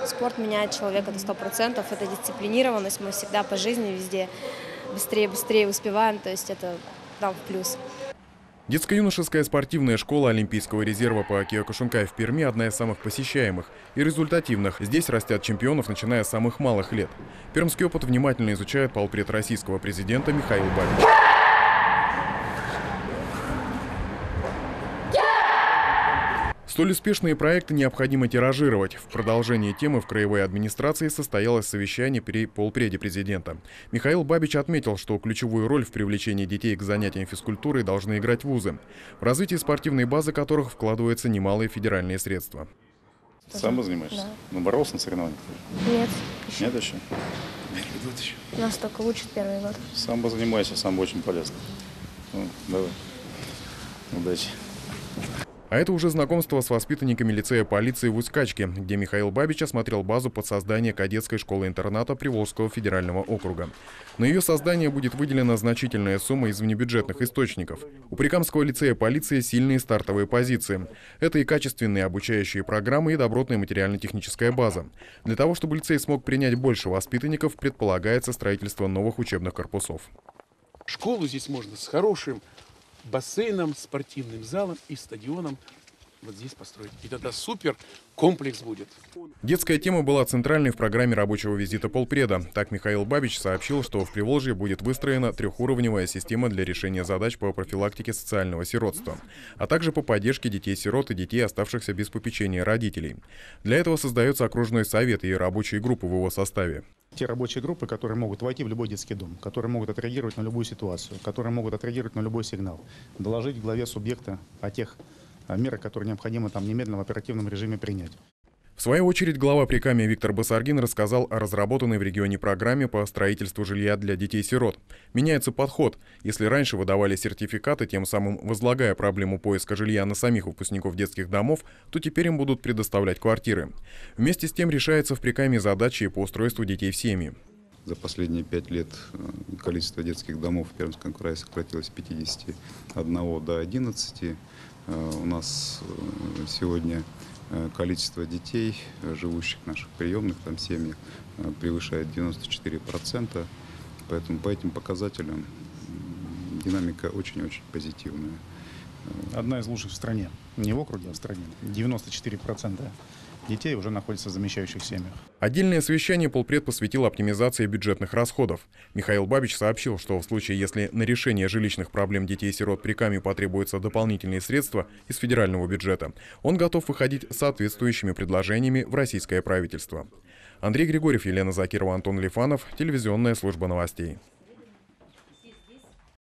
Спорт меняет человека до 100%. Это дисциплинированность. Мы всегда по жизни везде быстрее успеваем. То есть это нам в плюс. Детско-юношеская спортивная школа Олимпийского резерва по Киокушинкай в Перми – одна из самых посещаемых и результативных. Здесь растят чемпионов, начиная с самых малых лет. Пермский опыт внимательно изучает полпред российского президента Михаил Бабич. Столь успешные проекты необходимо тиражировать. В продолжении темы в краевой администрации состоялось совещание при полпреде президента. Михаил Бабич отметил, что ключевую роль в привлечении детей к занятиям физкультурой должны играть вузы, в развитии спортивной базы которых вкладываются немалые федеральные средства. Сам занимаешься? Да. Ну, боролся на соревнованиях? Нет. Еще. Нет еще? Год еще. Нас только учат первый год. Сам занимайся, сам очень полезно. Ну, давай. Удачи. А это уже знакомство с воспитанниками лицея полиции в Усть-Качке, где Михаил Бабич осмотрел базу под создание кадетской школы-интерната Приволжского федерального округа. На ее создание будет выделена значительная сумма из внебюджетных источников. У Прикамского лицея полиции сильные стартовые позиции. Это и качественные обучающие программы, и добротная материально-техническая база. Для того, чтобы лицей смог принять больше воспитанников, предполагается строительство новых учебных корпусов. Школу здесь можно с хорошим бассейном, спортивным залом и стадионом вот здесь построить. И тогда супер комплекс будет. Детская тема была центральной в программе рабочего визита полпреда. Так Михаил Бабич сообщил, что в Приволжье будет выстроена трехуровневая система для решения задач по профилактике социального сиротства, а также по поддержке детей-сирот и детей, оставшихся без попечения родителей. Для этого создается окружной совет и рабочие группы в его составе. Те рабочие группы, которые могут войти в любой детский дом, которые могут отреагировать на любую ситуацию, которые могут отреагировать на любой сигнал, доложить главе субъекта о тех мерах, которые необходимо там немедленно в оперативном режиме принять. В свою очередь глава Прикамья Виктор Басаргин рассказал о разработанной в регионе программе по строительству жилья для детей-сирот. Меняется подход. Если раньше выдавали сертификаты, тем самым возлагая проблему поиска жилья на самих выпускников детских домов, то теперь им будут предоставлять квартиры. Вместе с тем решается в Прикамье задачи по устройству детей в семьи. За последние 5 лет количество детских домов в Пермском крае сократилось с 51 до 11. У нас сегодня количество детей, живущих в наших приемных там семьях, превышает 94%. Поэтому по этим показателям динамика очень-очень позитивная. Одна из лучших в стране. Не в округе, а в стране. 94% детей уже находятся в замещающих семьях. Отдельное совещание полпред посвятил оптимизации бюджетных расходов. Михаил Бабич сообщил, что в случае, если на решение жилищных проблем детей-сирот Прикамью потребуются дополнительные средства из федерального бюджета, он готов выходить с соответствующими предложениями в российское правительство. Андрей Григорьев, Елена Закирова, Антон Лифанов. Телевизионная служба новостей.